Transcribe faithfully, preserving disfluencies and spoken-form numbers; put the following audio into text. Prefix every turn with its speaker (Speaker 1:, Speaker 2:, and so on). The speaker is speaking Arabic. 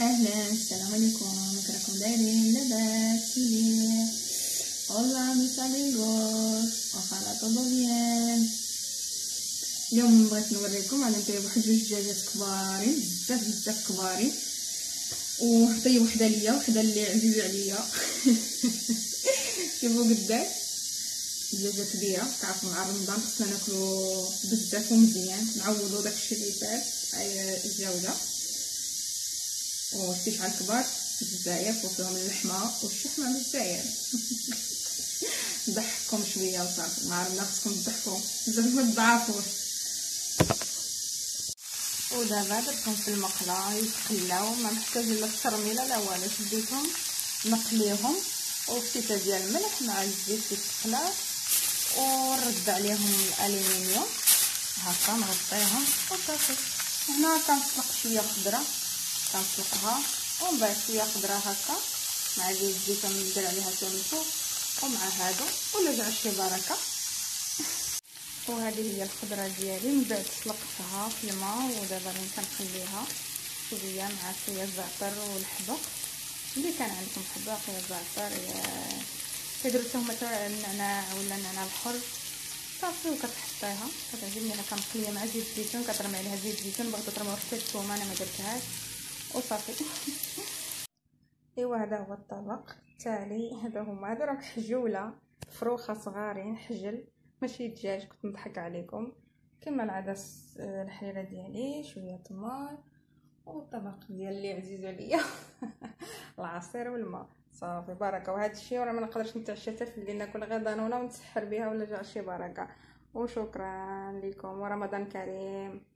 Speaker 1: اهلا، السلام عليكم. كيف راكم دايرين؟ لاباس مليح. والله ميس اميغوس وخالا طوبو بيان. اليوم بغيت نوريكم انا نطيب واحد جوج دجاجات كبارين بزاف بزاف كبارين، وحتى وحده ليا وحده اللي عزيزه عليا. شوفوا قداش دجاجه كبيره. تعرفوا مع رمضان خصنا ناكلو بزاف ومزيان نعوضو داكشي اللي فات. هاي الجوده وشتيش على الكبار بزاف وفيهم اللحمه والشحمه بزاف. نضحككم شويه وصافي. مع رمضان خصكم تضحكوا بزاف ما تضعفوش. ودابا درتهم في المقله يتقلاو، ما محتاج لا الترميله لا والو. شديتهم نقليهم وشتيته ديال الملح مع الزيت يتقلاو، ونرد عليهم الالومنيوم هكا نغطيهم وصافي. هنا كنسلق شويه خضره، كنسلقها ومن بعد شويه خضره هكا مع ديال الزيت ندير عليها شويه من الفوق ومع هادو ولا جا شي بركه. وهذه هي الخضره ديالي من بعد سلقتها في الماء، ودابا غادي كنخليها شويه مع شويه الزعتر والحبق اللي كان عندكم، حباق يا زعتر يا كديروا حتى هما النعناع ولا النعناع الحر صافي. وكتحطيها كتعجبني هكا مقليه مع زيت الزيتون، كترمي عليها زيت الزيتون، بغيتو ترميو حتى الثومه انا ما درتهاش وصافي. ايوا هذا هو الطبق التالي. هذا هما هذا راه حجوله فروخه صغارين حجل ماشي دجاج، كنت نضحك عليكم. كما العاده الحليله ديالي شويه تمر والطبق ديال اللي عزيز عليا. العصير والماء صافي بركه. وهذا الشيء راه ما نقدرش نتعشى حتى في الليل، ناكل غير دانونه ونتسحر بها ولا جا شي بركه. وشكرا لكم ورمضان كريم.